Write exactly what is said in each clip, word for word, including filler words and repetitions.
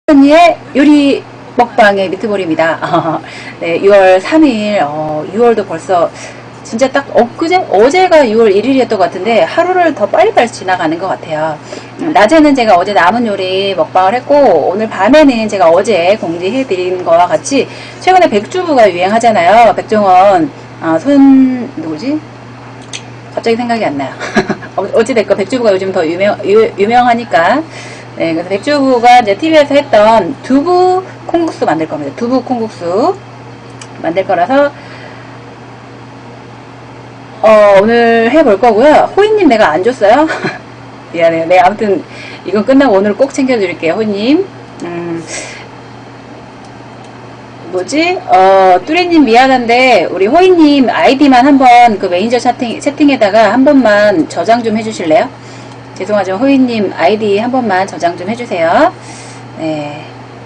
언니의 요리 먹방의 미트볼입니다. 네, 유월 삼일, 어, 유월도 벌써 진짜 딱 엊그제? 어제가 유월 일일이었던 것 같은데 하루를 더 빨리빨리 지나가는 것 같아요. 음, 낮에는 제가 어제 남은 요리 먹방을 했고 오늘 밤에는 제가 어제 공지해드린 거와 같이 최근에 백주부가 유행하잖아요. 백종원, 아, 손, 누구지? 갑자기 생각이 안 나요. 어찌됐건 백주부가 요즘 더 유명, 유, 유명하니까. 네, 그래서 백주부가 이제 티비에서 했던 두부 콩국수 만들 겁니다. 두부 콩국수 만들 거라서, 어, 오늘 해볼 거고요. 호이님 내가 안 줬어요? 미안해요. 네, 아무튼 이건 끝나고 오늘 꼭 챙겨드릴게요. 호이님. 음, 뭐지? 어, 뚜리님 미안한데, 우리 호이님 아이디만 한번 그 매니저 채팅, 채팅에다가 한 번만 저장 좀 해주실래요? 죄송하죠. 호이님 아이디 한 번만 저장 좀 해주세요. 네.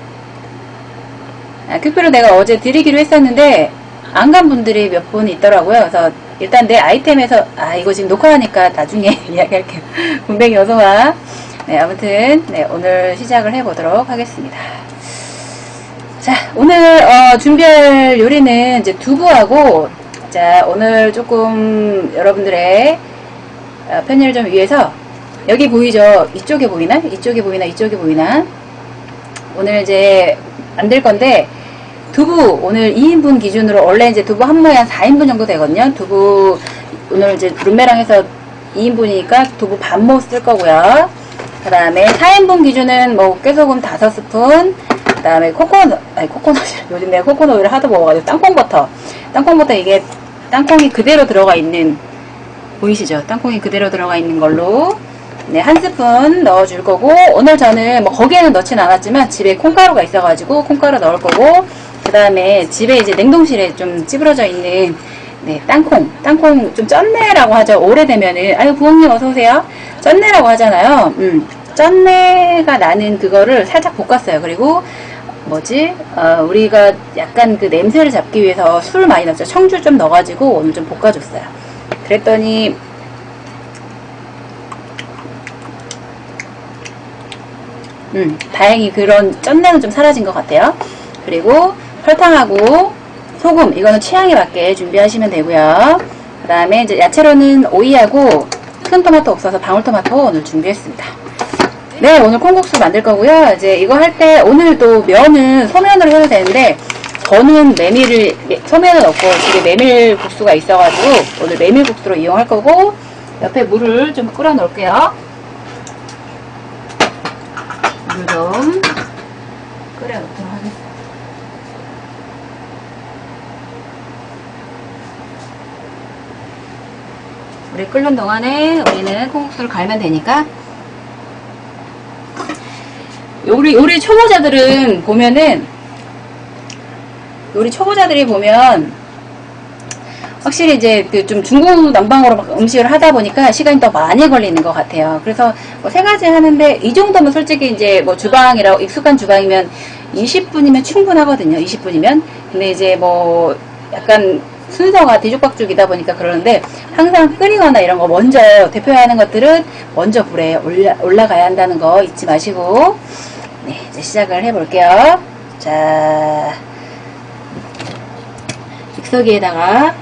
아, 큐피로 내가 어제 드리기로 했었는데, 안 간 분들이 몇 분 있더라고요. 그래서 일단 내 아이템에서, 아, 이거 지금 녹화하니까 나중에 이야기할게요. 군뱅이 어서와. 네, 아무튼, 네, 오늘 시작을 해보도록 하겠습니다. 자, 오늘, 어, 준비할 요리는 이제 두부하고, 자, 오늘 조금 여러분들의 어, 편의를 좀 위해서, 여기 보이죠? 이쪽에 보이나? 이쪽에 보이나? 이쪽에 보이나? 오늘 이제 만들 건데, 두부, 오늘 이 인분 기준으로, 원래 이제 두부 한 모에 한 사 인분 정도 되거든요. 두부, 오늘 이제 룸메랑 해서 이 인분이니까 두부 반모 쓸 거고요. 그 다음에 사 인분 기준은 뭐 깨소금 다섯 스푼, 그 다음에 코코넛, 아니 코코넛, 요즘 내가 코코넛 오일을 하도 먹어가지고 땅콩버터. 땅콩버터 이게 땅콩이 그대로 들어가 있는, 보이시죠? 땅콩이 그대로 들어가 있는 걸로. 네, 한 스푼 넣어줄 거고, 오늘 저는 뭐 거기에는 넣진 않았지만 집에 콩가루가 있어가지고 콩가루 넣을 거고, 그 다음에 집에 이제 냉동실에 좀 찌부러져 있는 네, 땅콩, 땅콩 좀 쩐내라고 하죠. 오래되면은, 아유 부엉님 어서오세요. 쩐내라고 하잖아요. 음, 쩐내가 나는 그거를 살짝 볶았어요. 그리고 뭐지? 어, 우리가 약간 그 냄새를 잡기 위해서 술 많이 넣었죠. 청주 좀 넣어가지고 오늘 좀 볶아줬어요. 그랬더니 음, 다행히 그런 쩐내는 좀 사라진 것 같아요. 그리고 설탕하고 소금, 이거는 취향에 맞게 준비하시면 되고요. 그 다음에 이제 야채로는 오이하고 큰 토마토 없어서 방울토마토 오늘 준비했습니다. 네, 오늘 콩국수 만들 거고요. 이제 이거 할 때 오늘 또 면은 소면으로 해도 되는데 저는 메밀을, 소면은 없고 집에 메밀국수가 있어가지고 오늘 메밀국수로 이용할 거고, 옆에 물을 좀 끓여 놓을게요. 물 좀 끓여 놓도록 하겠습니다. 물이 끓는 동안에 우리는 콩국수를 갈면 되니까. 요리, 요리 초보자들은 보면은, 요리 초보자들이 보면, 확실히 이제 그 좀 중국 난방으로 막 음식을 하다 보니까 시간이 더 많이 걸리는 것 같아요. 그래서 뭐 세 가지 하는데, 이 정도면 솔직히 이제 뭐 주방이라고, 익숙한 주방이면 이십 분이면 충분하거든요. 이십 분이면. 근데 이제 뭐 약간 순서가 뒤죽박죽이다 보니까 그러는데, 항상 끓이거나 이런 거 먼저 대표해야 하는 것들은 먼저 불에 올라, 올라가야 한다는 거 잊지 마시고, 네, 이제 시작을 해볼게요. 자, 믹서기에다가,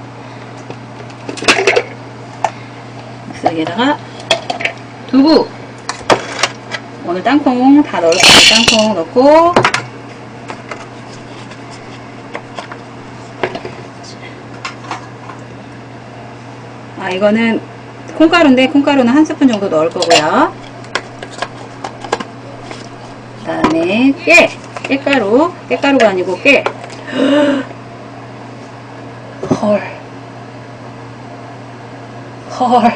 믹서기에다가 두부, 오늘 땅콩 다 넣을 거예요. 땅콩 넣고, 아, 이거는 콩가루인데 콩가루는 한 스푼 정도 넣을 거고요. 그 다음에 깨, 깨가루, 깨가루가 아니고 깨. 헐, 헐,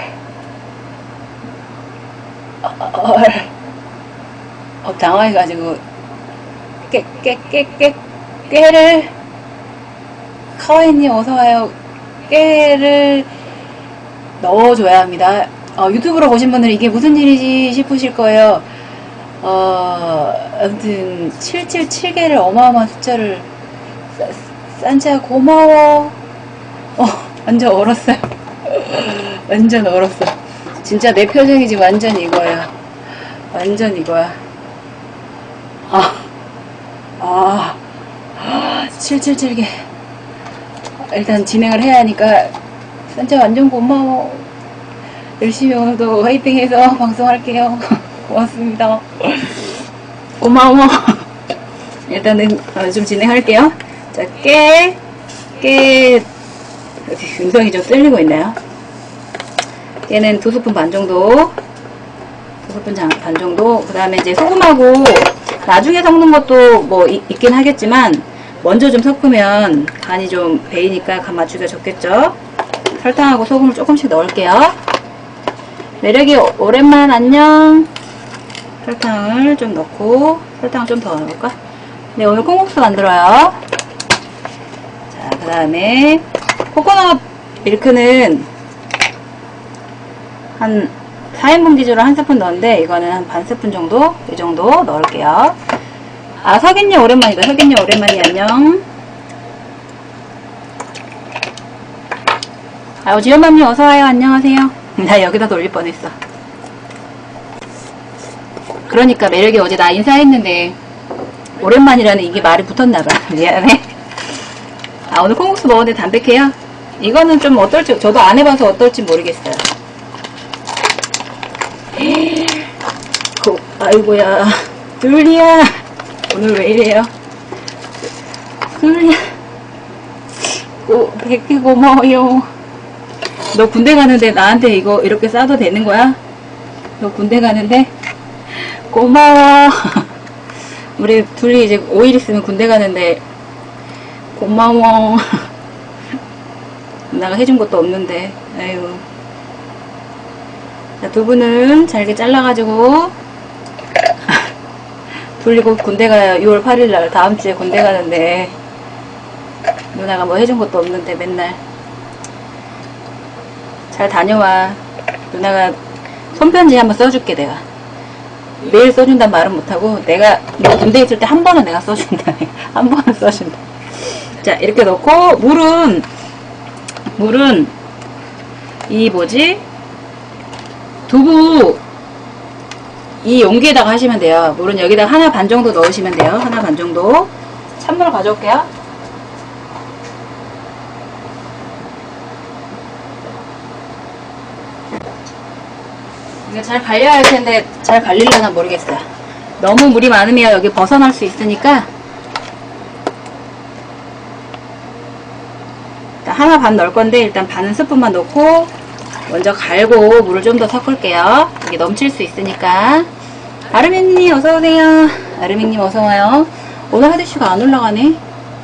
헐. 어, 당황해가지고 깨, 깨, 깨, 깨, 깨를, 카와이님 어서와요. 깨를 넣어줘야 합니다. 어, 유튜브로 보신 분들은 이게 무슨 일이지 싶으실 거예요. 어, 아무튼 칠백칠십칠 개를 어마어마한 숫자를, 산지야 고마워. 어, 완전 얼었어요. 완전 얼었어. 진짜 내 표정이 지금 완전 이거야. 완전 이거야. 아, 아, 아 칠칠칠개. 일단 진행을 해야 하니까 진짜 완전 고마워. 열심히 오늘도 화이팅해서 방송할게요. 고맙습니다. 고마워. 일단은 좀 진행할게요. 자, 깨, 깨, 음성이 좀 떨리고 있나요? 깨는 두 스푼 반 정도, 두 스푼 반 정도. 그 다음에 이제 소금하고 나중에 섞는 것도 뭐 이, 있긴 하겠지만 먼저 좀 섞으면 간이 좀 배이니까 간 맞추기가 좋겠죠. 설탕하고 소금을 조금씩 넣을게요. 매력이 오랜만 안녕. 설탕을 좀 넣고, 설탕을 좀 더 넣을까? 네, 오늘 콩국수 만들어요. 자, 그 다음에 코코넛 밀크는 한 사 인분 기준으로 한 스푼 넣었는데 이거는 한 반 스푼 정도? 이 정도 넣을게요. 아, 석인님 오랜만이다. 석인님 오랜만이 안녕. 아, 지연맘님 어서와요. 안녕하세요. 나 여기다 돌릴 뻔했어. 그러니까 매력이 어제 나 인사했는데 오랜만이라는 이게 말이 붙었나봐. 미안해. 아, 오늘 콩국수 먹었는데 담백해요? 이거는 좀 어떨지 저도 안 해봐서 어떨지 모르겠어요. 고, 아이고야 둘리야 오늘 왜 이래요? 둘리야 오, 백개 고마워요. 너 군대 가는데 나한테 이거 이렇게 싸도 되는 거야? 너 군대 가는데? 고마워. 우리 둘이 이제 오 일 있으면 군대 가는데 고마워. 나가 해준 것도 없는데 아유. 자, 두부는 잘게 잘라가지고 둘이 곧 군대 가요. 유월 팔일날 다음주에 군대 가는데 누나가 뭐 해준 것도 없는데 맨날 잘 다녀와. 누나가 손편지 한번 써줄게. 내가 매일 써준단 말은 못하고 내가 너 군대 있을 때 한 번은 내가 써준다. 한 번은 써준다. 자, 이렇게 넣고 물은 물은 이 뭐지 두부 이 용기에다가 하시면 돼요. 물은 여기다 하나 반 정도 넣으시면 돼요. 하나 반 정도. 찬물 가져올게요. 이거 잘 갈려야 할 텐데 잘 갈릴려나 모르겠어요. 너무 물이 많으면 여기 벗어날 수 있으니까 일단 하나 반 넣을 건데 일단 반 스푼만 넣고 먼저 갈고 물을 좀 더 섞을게요. 이게 넘칠 수 있으니까. 아르맹님 어서오세요. 아르맹님 어서와요. 오늘 하드슈가 안 올라가네.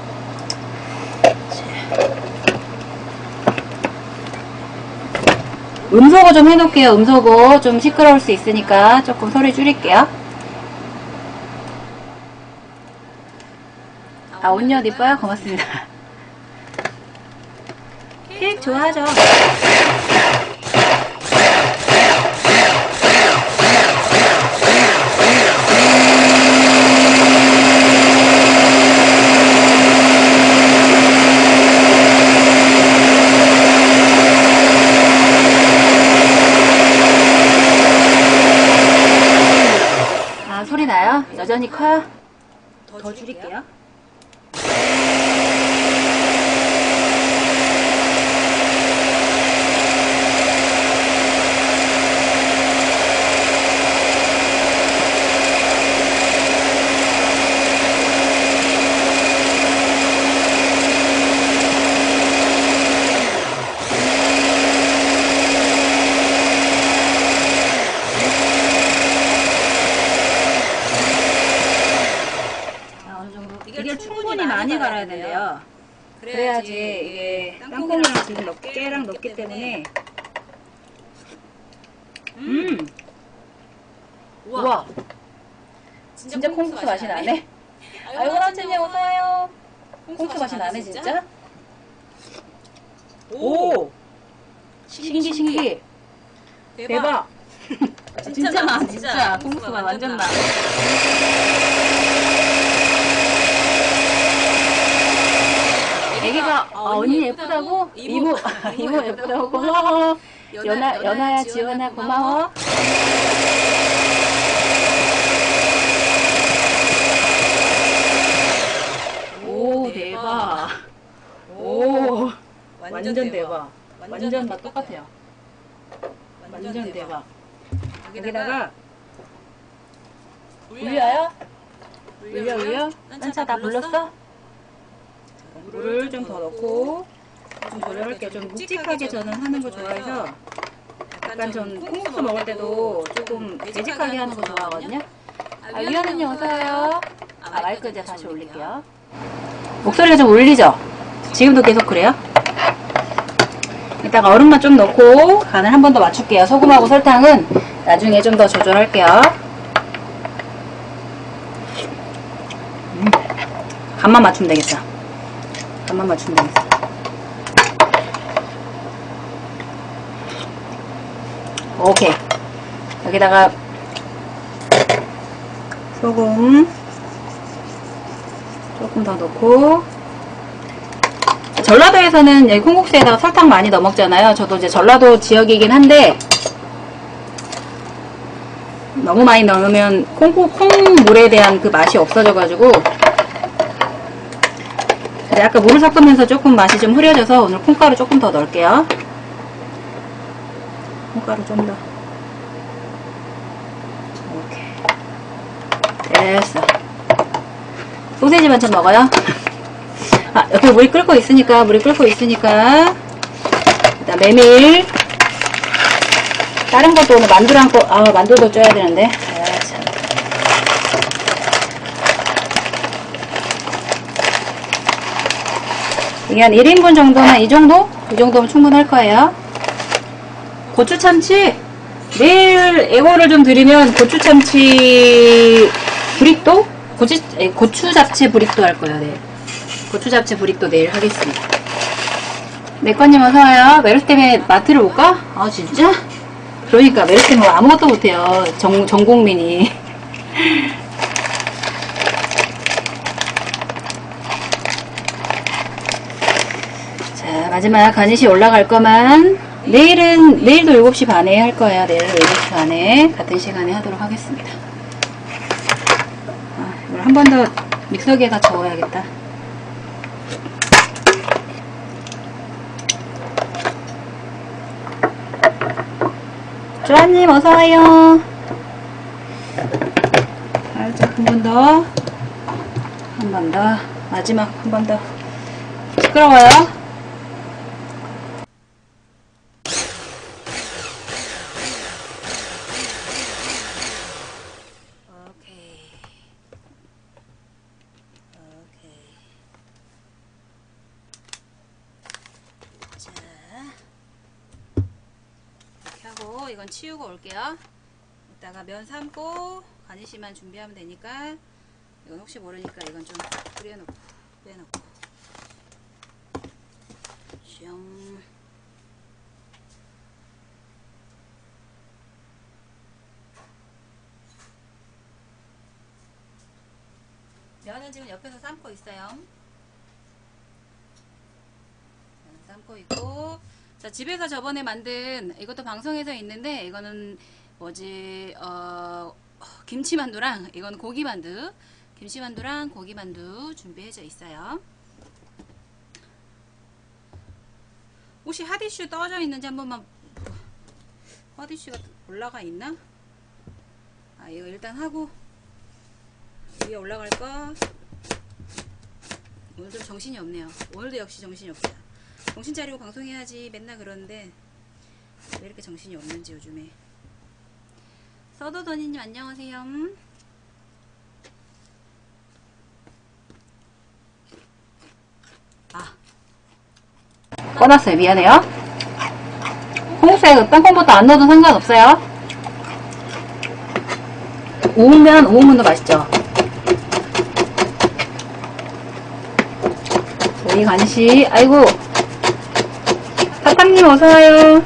음소거 좀 해놓을게요. 음소거 좀 시끄러울 수 있으니까 조금 소리 줄일게요. 아, 온엿 이뻐요? 고맙습니다. 케이크 좋아하죠? 아, 소리 나요? 여전히 커요? 더 줄일게요. 이게 충분히 많이 갈아야 된대요. 그래야지 이게 땅콩이랑 지금 넣, 깨랑 넣기 때문에 음 우와 진짜 콩국수 맛이 나네. 아이고 남친님 어서와요. 콩국수 맛이 나네 진짜. 오 신기 신기 대박. 진짜 나 진짜 콩국수가 완전 나. 애기가 아, 언니 예쁘다고? 이모 이모 예쁘다고? 고마워. 연아 연아야 지원아 고마워. 완전 대박. 완전 맛 똑같아요. 완전 대박. 여기다가 올려요? 올려 올려? 딴차 다 불렀어? 물을 좀 더 넣고 좀 조절할게요. 좀 묵직하게 저는 하는 거 좋아해서 약간 전 콩국수 먹을 때도 조금 매직하게 하는 거 좋아하거든요. 아, 위원님 어서와요. 아, 마이크 이제 다시 올릴게요. 목소리가 좀 울리죠? 지금도 계속 그래요? 이따가 얼음만 좀 넣고 간을 한 번 더 맞출게요. 소금하고 설탕은 나중에 좀 더 조절할게요. 음, 간만 맞추면 되겠어. 간만 맞추면 되겠어. 오케이. 여기다가 소금 조금 더 넣고, 전라도에서는 여기 콩국수에다가 설탕 많이 넣어 먹잖아요. 저도 이제 전라도 지역이긴 한데 너무 많이 넣으면 콩, 콩물에 대한 그 맛이 없어져가지고, 근데 아까 물을 섞으면서 조금 맛이 좀 흐려져서 오늘 콩가루 조금 더 넣을게요. 콩가루 좀 더. 오케이. 됐어. 소세지 반찬 먹어요? 아, 옆에 물이 끓고 있으니까, 물이 끓고 있으니까, 일단 메밀. 다른 것도 오늘 만두랑 거, 아, 만두도 쪄야 되는데. 아, 참. 이게 한 일 인분 정도나 이 정도? 이 정도면 충분할 거예요. 고추 참치. 내일 예고를 좀 드리면 고추 참치 브릭도? 고추, 고추 잡채 브릭도 할 거예요, 내일. 고추 잡채 브릭도 내일 하겠습니다. 내꺼님 어서와요. 메르스 때문에 마트를 못 가? 아, 진짜? 그러니까, 메르스 때문에 아무것도 못해요. 전, 전 국민이. 자, 마지막 가니시 올라갈 거만. 내일은, 내일도 일곱 시 반에 할 거예요. 내일도 일곱 시 반에. 같은 시간에 하도록 하겠습니다. 아, 이걸 한 번 더 믹서기에다 저어야겠다. 조아님 어서와요. 살짝 한 번 더, 한 번 더, 마지막 한 번 더. 시끄러워요. 오케이. 오케이. 자. 하고 이건 치우고 올게요. 이따가 면 삶고 가니시만 준비하면 되니까, 이건 혹시 모르니까 이건 좀 뿌려놓고 빼놓고 슝. 면은 지금 옆에서 삶고 있어요. 면 삶고 있고, 자, 집에서 저번에 만든, 이것도 방송에서 있는데, 이거는 뭐지, 어, 김치만두랑, 이건 고기만두, 김치만두랑 고기만두 준비해져 있어요. 혹시 핫이슈 떠져 있는지 한 번만, 핫이슈가 올라가 있나? 아, 이거 일단 하고, 위에 올라갈 거. 오늘 좀 정신이 없네요. 오늘도 역시 정신이 없어요. 정신 차리고 방송해야지 맨날 그러는데 왜 이렇게 정신이 없는지 요즘에. 서도더니님 안녕하세요. 아, 꺼놨어요. 미안해요. 콩국수에 땅콩버터 안 넣어도 상관없어요. 우우면 우우면도 맛있죠. 우리 간시, 아이고, 사탕님 어서와요.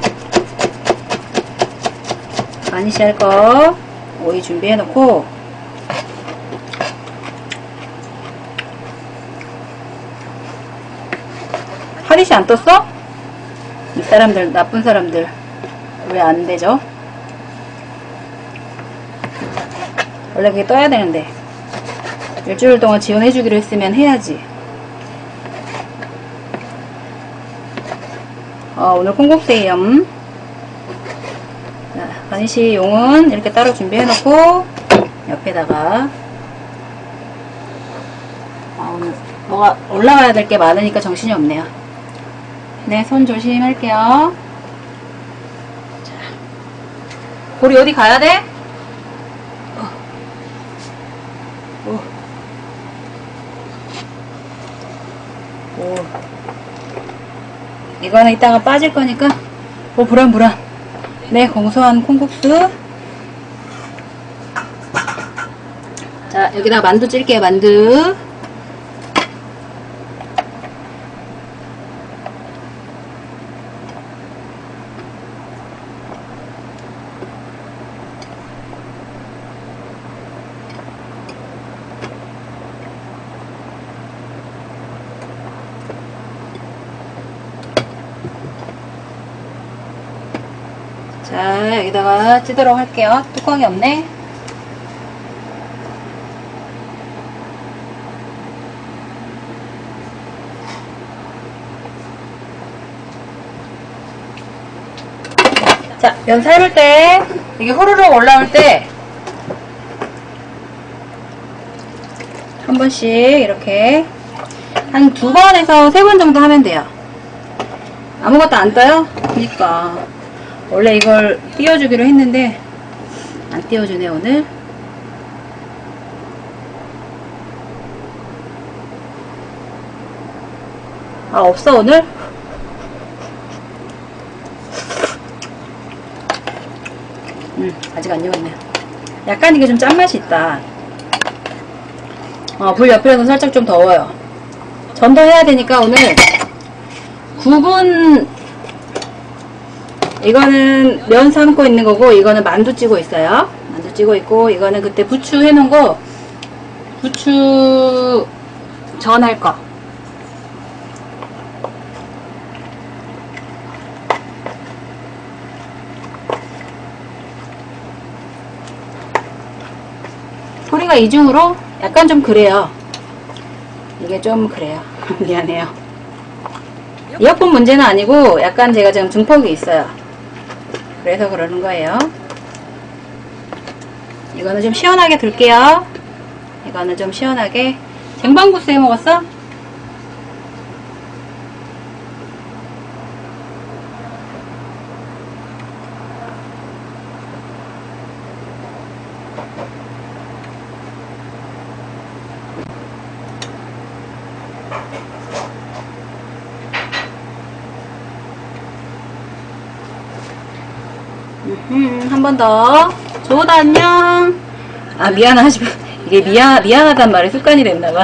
간시 할거 오이 준비해놓고, 하리시 안 떴어? 이 사람들, 나쁜 사람들 왜 안 되죠? 원래 그게 떠야 되는데, 일주일 동안 지원해주기로 했으면 해야지. 어, 오늘 콩국수예요. 자, 가니쉬 용은 이렇게 따로 준비해놓고 옆에다가 아, 오늘 뭐가 올라가야 될 게 많으니까 정신이 없네요. 네, 손 조심할게요. 자, 우리 어디 가야 돼? 어. 오. 오. 이거는 이따가 빠질 거니까. 오, 불안불안. 네, 공소한 콩국수. 자, 여기다가 만두 찔게요, 만두. 자, 여기다가 찌도록 할게요. 뚜껑이 없네. 자, 면 삶을 때 이게 후루룩 올라올 때 한 번씩 이렇게 한 두 번에서 세 번 정도 하면 돼요. 아무것도 안 떠요? 그니까 원래 이걸 띄워주기로 했는데 안 띄워주네 오늘. 아, 없어 오늘? 음, 아직 안 익었네. 약간 이게 좀 짠맛이 있다. 어, 불 옆에서 살짝 좀 더워요. 전도해야 되니까 오늘 구 분. 이거는 면 삶고 있는 거고, 이거는 만두 찌고 있어요. 만두 찌고 있고, 이거는 그때 부추 해놓은 거, 부추 전할 거. 소리가 이중으로 약간 좀 그래요. 이게 좀 그래요. 미안해요. 이어폰 문제는 아니고, 약간 제가 지금 증폭이 있어요. 그래서 그러는 거예요. 이거는 좀 시원하게 둘게요. 이거는 좀 시원하게. 쟁반국수 해 먹었어? 음, 한 번 더. 조다 안녕. 아, 미안하지. 이게 미안, 미안하단 말이 습관이 됐나봐.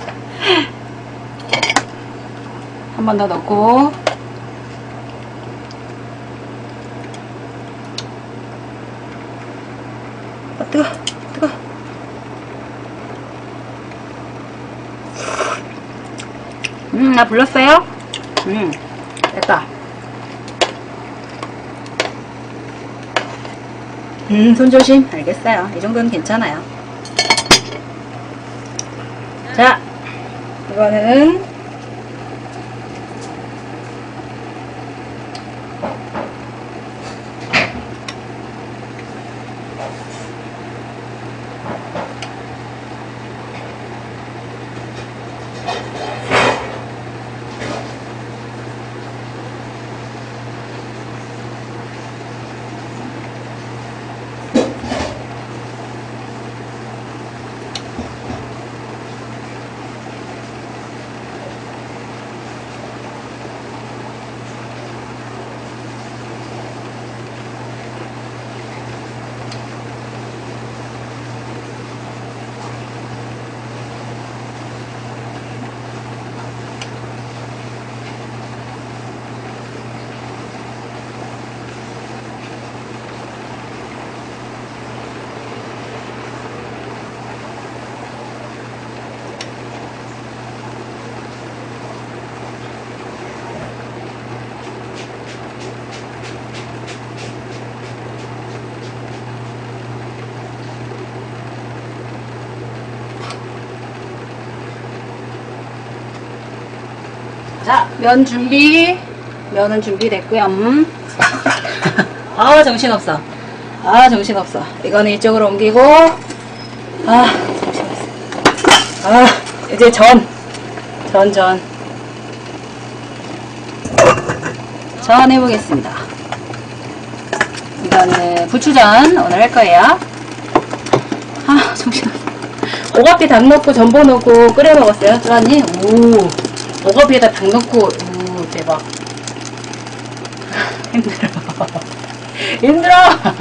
한 번 더 넣고. 아, 뜨거, 뜨거. 음, 나 불렀어요? 음, 됐다. 음, 손조심. 알겠어요. 이 정도는 괜찮아요. 자, 이거는 자, 면 준비. 면은 준비됐고요. 음. 아 정신없어. 아 정신없어. 이거는 이쪽으로 옮기고 아 정신없어. 아 이제 전. 전 전. 전 해보겠습니다. 이거는 부추전 오늘 할 거예요. 아 정신없어. 오가피 닭 넣고 전복 넣고 끓여 먹었어요. 쭈아님. 오 오가피에다 닭 넣고 오 대박. 힘들어. 힘들어.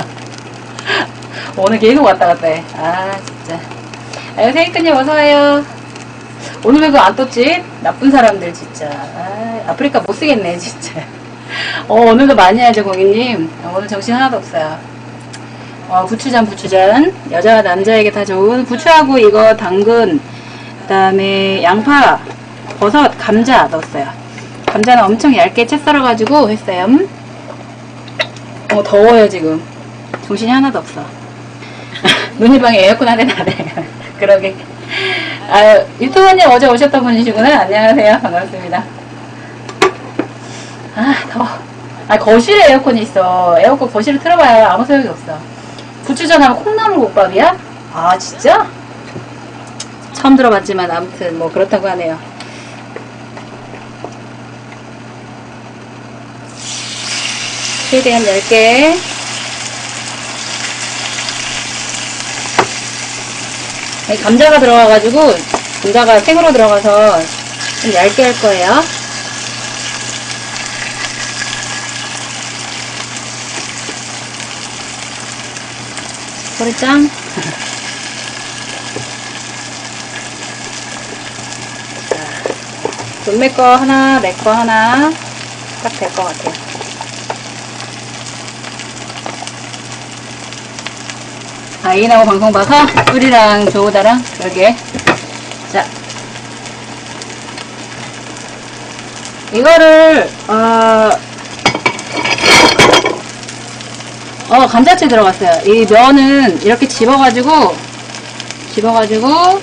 오늘 계속 왔다 갔다 해. 아 진짜. 아유 세이크님 어서와요. 오늘 왜 그거 안 떴지? 나쁜 사람들 진짜. 아, 아프리카 못 쓰겠네 진짜. 어 오늘도 많이 하죠 고객님. 오늘 정신 하나도 없어요. 어, 부추전 부추전 여자와 남자에게 다 좋은 부추하고 이거 당근 그 다음에 양파 버섯 감자 넣었어요. 감자는 엄청 얇게 채 썰어 가지고 했어요. 어 더워요 지금. 정신이 하나도 없어. 눈이방에 에어컨 안에 나네. 그러게. 아 유튜버님 어제 오셨던 분이시구나. 안녕하세요. 반갑습니다. 아 더워. 아 거실에 에어컨이 있어. 에어컨 거실에 틀어봐야 아무 소용이 없어. 부추전 하면 콩나물국밥이야? 아 진짜? 처음 들어봤지만 아무튼 뭐 그렇다고 하네요. 최대한 얇게. 감자가 들어가가지고 감자가 생으로 들어가서 좀 얇게 할 거예요. 소리짱. 눈매 거 하나, 내 거 하나 딱 될 것 같아요. 아이나고 방송 봐서 우리랑 조우다랑 여기에 자 이거를 어, 어 감자채 들어갔어요. 이 면은 이렇게 집어가지고 집어가지고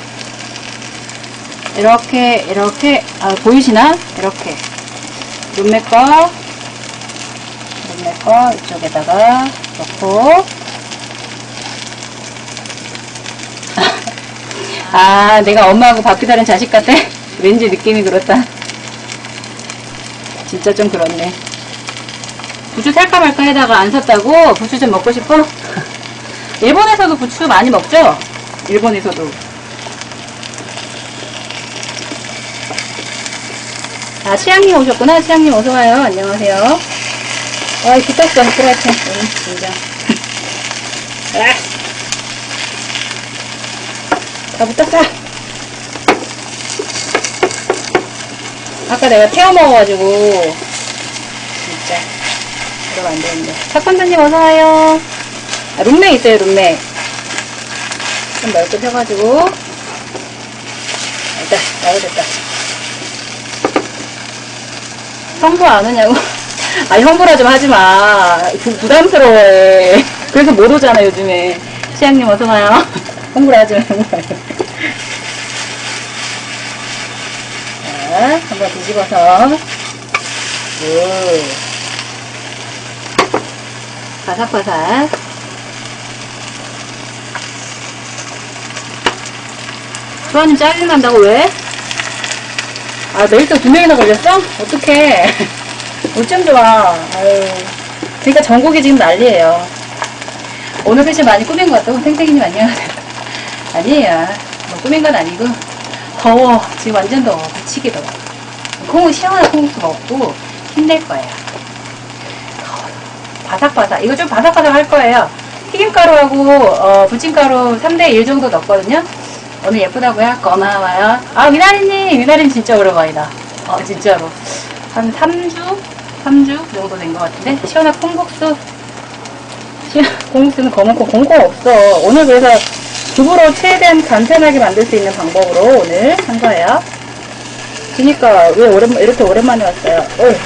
이렇게 이렇게 아 보이시나? 이렇게 눈매거 눈매거 이쪽에다가 넣고 아 내가 엄마하고 바뀌다른 자식 같아? 왠지 느낌이 그렇다. 진짜 좀 그렇네. 부추 살까 말까 해다가 안 샀다고? 부추 좀 먹고 싶어? 일본에서도 부추 많이 먹죠? 일본에서도. 아, 치양님 오셨구나. 치양님 어서와요. 안녕하세요. 아이, 붙었어. 프라이팬. 응, 진짜. 아! 다 붙었어. 아까 내가 태워 먹어가지고. 진짜. 그러면 안 되는데. 탁선자님 어서와요. 아, 룸메 있어요, 룸메. 좀 넓게 펴가지고. 됐다. 나도 됐다. 형부 안 오냐고? 아, 형부라 좀 하지 마. 부, 부담스러워해. 그래서 못 오잖아, 요즘에. 시향님 어서와요. 형부라 하지 마, 형부라. 자, 한번 뒤집어서. 오. 바삭바삭. 수아님 짜증난다고 왜? 아, 메이크업 두 명이나 걸렸어? 어떡해. 어쩜 좋아. 아유. 그러니까 전국이 지금 난리예요. 오늘 패션 많이 꾸민 것 같다고? 탱탱이님 안녕하세요. 아니에요. 뭐 꾸민 건 아니고. 더워. 지금 완전 더워. 미치게 더워. 콩은 시원한 콩국수 먹고 힘낼 거예요. 더워. 바삭바삭. 이거 좀 바삭바삭 할 거예요. 튀김가루하고 어, 부침가루 삼 대 일 정도 넣었거든요. 오늘 예쁘다고요? 고마워요. 아, 미나리님! 미나리님 진짜 오랜만이다. 어, 진짜로. 한 삼 주? 삼 주 정도 된 것 같은데? 시원한 콩국수. 시원한 콩국수는 검은콩, 검은콩 없어. 오늘 그래서 두부로 최대한 간편하게 만들 수 있는 방법으로 오늘 한 거예요. 그니까, 왜 오랜만, 이렇게 오랜만에 왔어요? 어이.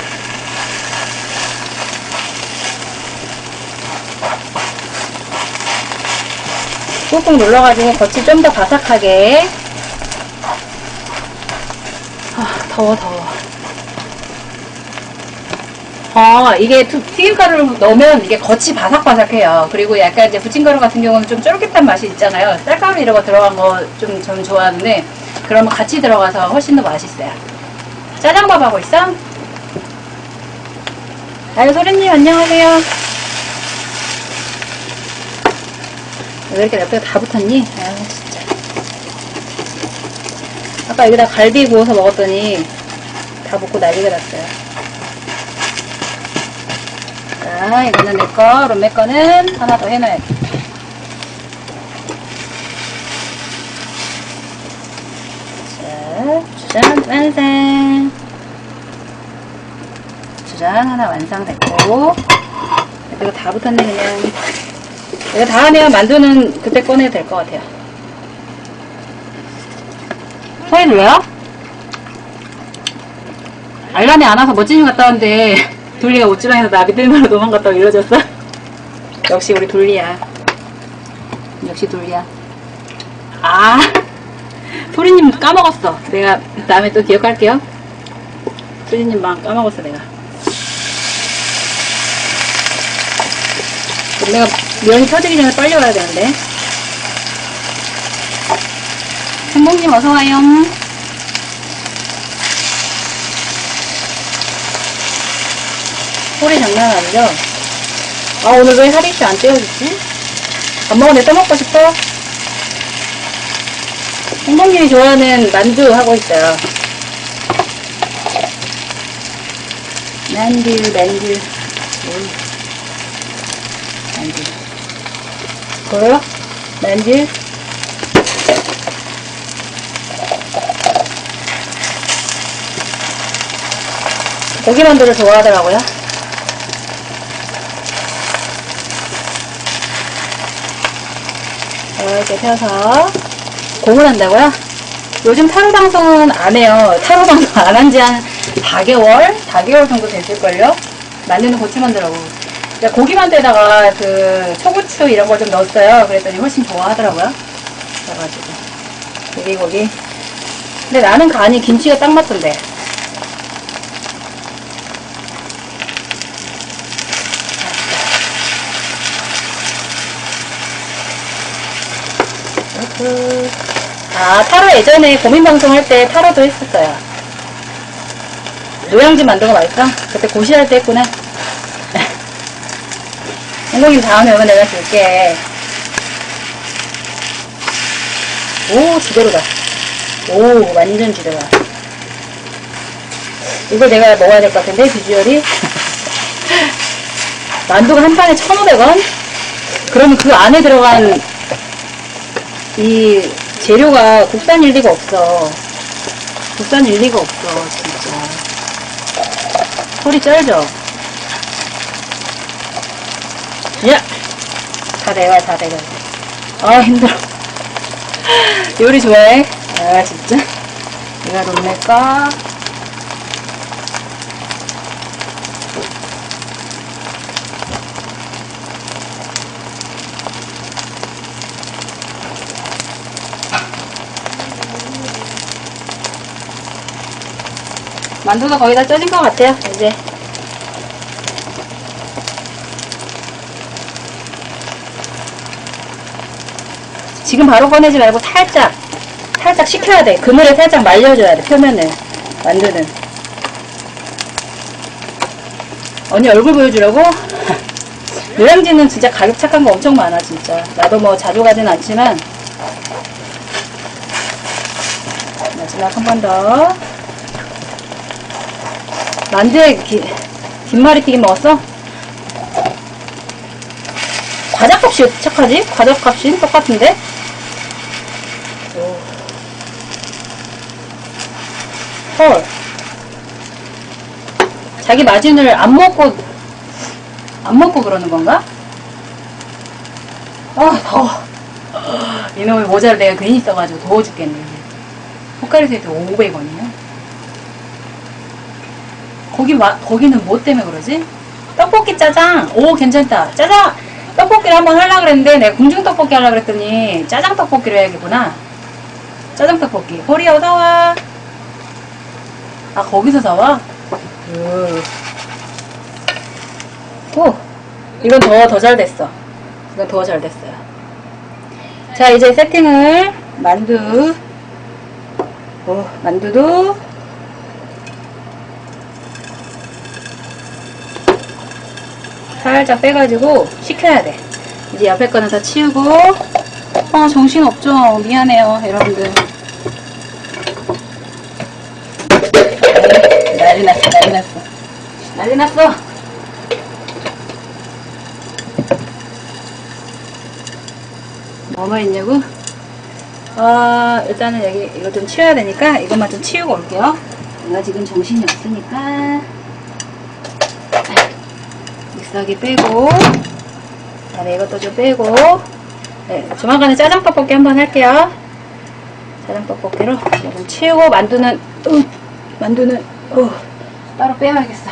꾹꾹 눌러가지고 겉이 좀 더 바삭하게. 아, 더워, 더워. 어, 이게 투- 튀김가루를 넣으면 이게 겉이 바삭바삭해요. 그리고 약간 이제 부침가루 같은 경우는 좀 쫄깃한 맛이 있잖아요. 쌀가루 이런 거 들어간 거 좀 저는 좋아하는데, 그러면 같이 들어가서 훨씬 더 맛있어요. 짜장밥 하고 있어? 아유, 소리님 안녕하세요. 왜 이렇게 옆에 다 붙었니? 아 진짜. 아까 여기다 갈비 구워서 먹었더니 다 붙고 난리가 났어요. 자, 이거는 내 거, 롬메 거는 하나 더 해놔야지. 자, 주전 완성. 주전 하나 완성됐고, 이거 다 붙었네 그냥. 이거 다 하면 만두는 그때 꺼내도 될 것 같아요. 소리 들려요? 알람이 안 와서 멋진이 갔다 왔는데 둘리가 옷주방에서 나 믿을만으로 도망갔다고 이러졌어? 역시 우리 둘리야. 역시 둘리야. 아, 소리님 까먹었어. 내가 다음에 또 기억할게요. 소리님 막 까먹었어 내가. 내가 면이 터지기 전에 빨리 와야 되는데. 행복님 어서와요. 소리 장난 아니죠? 아, 오늘 왜 하리씨 안 떼어주지? 밥 먹었는데 떠먹고 싶어? 행복님이 좋아하는 만두 하고 있어요. 만두, 만두. 만두. 보여? 만두. 고기 만두를 좋아하더라고요. 이렇게 펴서 고물 한다고요? 요즘 타로 방송은 안 해요. 타로 방송 안 한 지 한 사 개월? 사 개월 정도 됐을걸요? 만두는 고추 만두라고. 고기 만두에다가 그 초고추 이런 걸 좀 넣었어요. 그랬더니 훨씬 좋아하더라고요. 그래가지고 고기 고기. 근데 나는 간이 김치가 딱 맞던데. 아, 타로 예전에 고민방송 할 때 타로도 했었어요. 노량진 만두가 맛있어? 그때 고시할 때 했구나. 행복님 다음에 오면 내가 줄게. 오, 지대로다. 오, 완전 지대로다. 이걸 내가 먹어야 될 것 같은데, 비주얼이. 만두가 한 판에 천오백 원? 그러면 그 안에 들어간 이 재료가 국산일 리가 없어. 국산일 리가 없어, 진짜. 소리 쩔죠? 야! 다 내가, 다 내가. 아, 힘들어. 요리 좋아해? 아, 진짜? 내가 돈 낼까? 만두가 거의 다 쪄진 것 같아요, 이제. 지금 바로 꺼내지 말고 살짝, 살짝 식혀야 돼. 그물에 살짝 말려줘야 돼, 표면을. 만두는. 언니 얼굴 보여주려고? 노량진은 진짜 가격 착한 거 엄청 많아, 진짜. 나도 뭐 자주 가진 않지만. 마지막 한 번 더. 만두에 기, 김말이 튀김 먹었어? 과자값이 어떻게 착하지? 과자값이 똑같은데? 오. 헐. 자기 마진을 안 먹고 안 먹고 그러는 건가? 아, 더워. 이놈의 모자를 내가 괜히 써가지고 더워 죽겠네. 포카리 세트 오백 원이요? 거기, 마, 거기는 뭐 때문에 그러지? 떡볶이 짜장! 오, 괜찮다. 짜장! 떡볶이를 한번 하려고 그랬는데, 내가 궁중떡볶이 하려고 그랬더니, 짜장 떡볶이로 해야겠구나. 짜장 떡볶이. 호리 어서와. 아, 거기서 사와? 으. 오! 이건 더, 더 잘 됐어. 이건 더 잘 됐어요. 자, 이제 세팅을, 만두, 오, 만두도, 살짝 빼가지고 식혀야 돼. 이제 옆에 거는 다 치우고. 아, 정신 없죠. 미안해요, 여러분들. 난리 났어, 난리 났어. 난리 났어. 뭐뭐 있냐고? 어, 일단은 여기 이거 좀 치워야 되니까 이것만 좀 치우고 올게요. 내가 지금 정신이 없으니까. 믹서기 빼고, 그다음에 이것도 좀 빼고, 네, 조만간에 짜장 떡볶이 한번 할게요. 짜장 떡볶이로 좀 치우고, 만두는, 으, 만두는, 어, 따로 빼야겠어.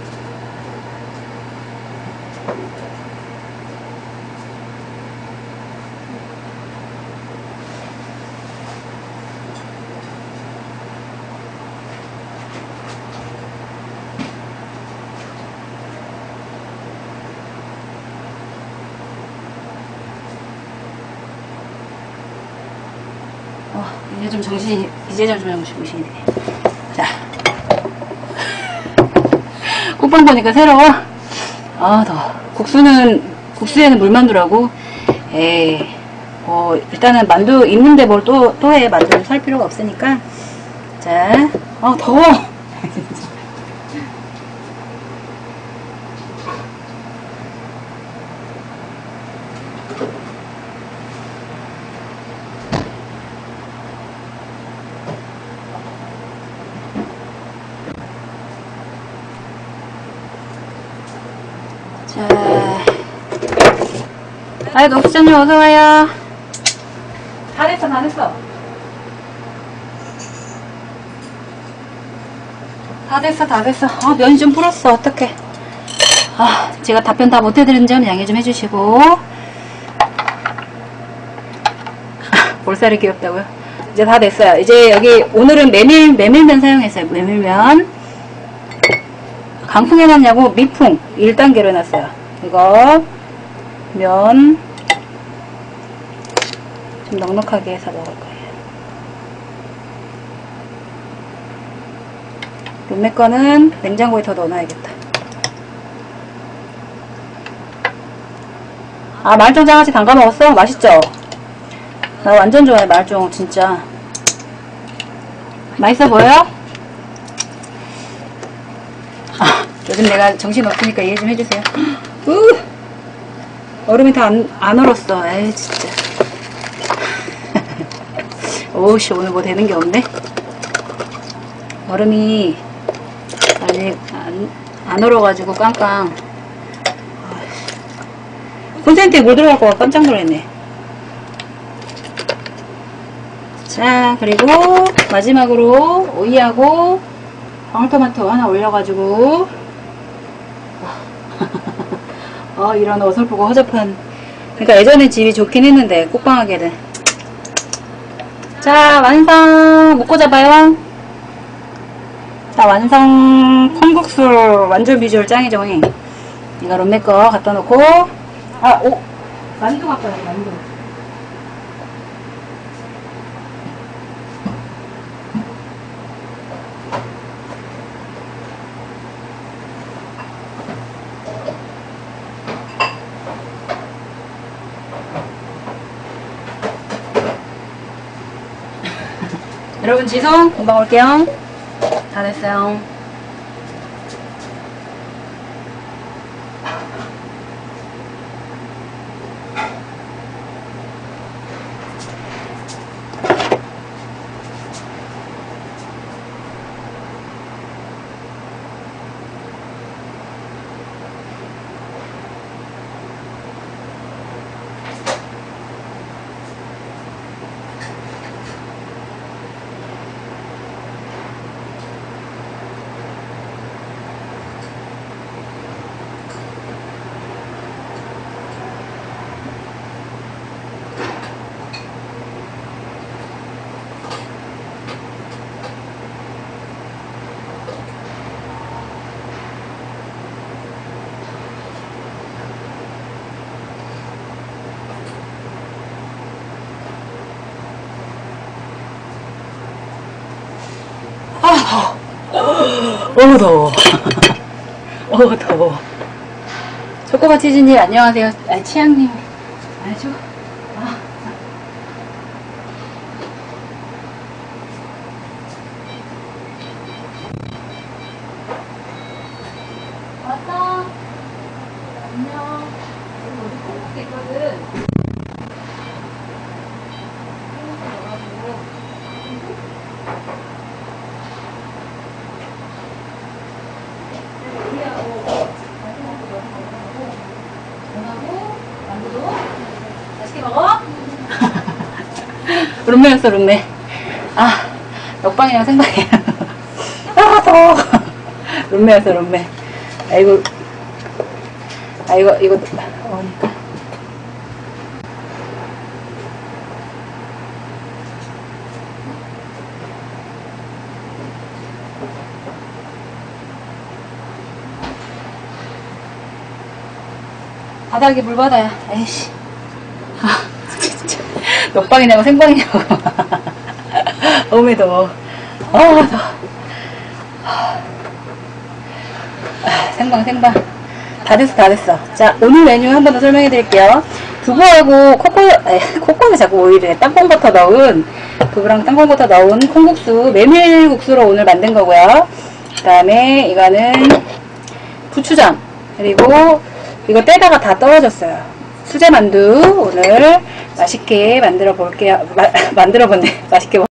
어, 이제 좀 정신이, 이제 좀 정신이 되네. 자. 국방 보니까 새로워. 아, 더워. 국수는, 국수에는 물만두라고? 에이, 어, 일단은 만두 있는데 뭘 또, 또 해. 만두를 살 필요가 없으니까. 자, 아, 더워. 자, 아유, 녹수장님 어서와요. 다 됐어, 다 됐어. 다 됐어, 다 됐어. 아, 면이 좀 불었어. 어떡해. 아, 제가 답변 다 못해드린 점 양해 좀 해주시고. 볼살이 귀엽다고요? 이제 다 됐어요. 이제 여기, 오늘은 메밀, 메밀면 사용했어요. 메밀면. 강풍 해놨냐고? 미풍 일 단계로 해놨어요. 이거 면 좀 넉넉하게 해서 먹을 거예요. 룸메 거는 냉장고에 더 넣어놔야겠다. 아, 말종 장아찌 담가 먹었어? 맛있죠? 나 완전 좋아해, 말종. 진짜 맛있어 보여요? 아, 요즘 내가 정신 없으니까 이해 좀 해주세요. 우! 얼음이 다 안, 안 얼었어. 에이, 진짜. 오우씨, 오늘 뭐 되는 게 없네? 얼음이 아직 안, 안 얼어가지고 깡깡. 콘센트에 물 들어갈 거가 깜짝 놀랐네. 자, 그리고 마지막으로 오이하고 방울토마토 하나 올려가지고 어, 이런 어설프고 허접한. 그러니까 예전에 집이 좋긴 했는데 꽃방하게는. 자, 완성. 묶고 잡아요. 자, 완성. 콩국수 완전 비주얼 짱이죠. 이거 롬메 거 갖다 놓고. 아, 오, 만두 갖다 놔. 만두. 여러분, 지성 금방 올게요. 다 됐어요. 아, 더워. 어, 더워. 어, 더워. 초코바 치즈님, 안녕하세요. 아, 치양님. 알죠? 아. 왔어. 안녕. 여기 어디 콩국수 있거든. 맛있게 먹어? 룸메였어, 룸메. 아, 먹방이랑 생방이야. 아, 더워. 룸메였어, 룸메. 아, 이거, 아, 이거, 이거, 어니까. 바닥에 물바다야. 에이씨. 아, 진짜. 먹방이냐고 생방이냐고. 너무 더워. 아, 더워. 아, 생방, 생방. 다 됐어, 다 됐어. 자, 오늘 메뉴 한 번 더 설명해 드릴게요. 두부하고 코코, 에, 코코는 자꾸 오일에 땅콩버터 넣은, 두부랑 땅콩버터 넣은 콩국수, 메밀국수로 오늘 만든 거고요. 그 다음에 이거는 부추장. 그리고 이거 떼다가 다 떨어졌어요. 수제만두 오늘 맛있게 만들어 볼게요. 마, 만들어 본네. 맛있게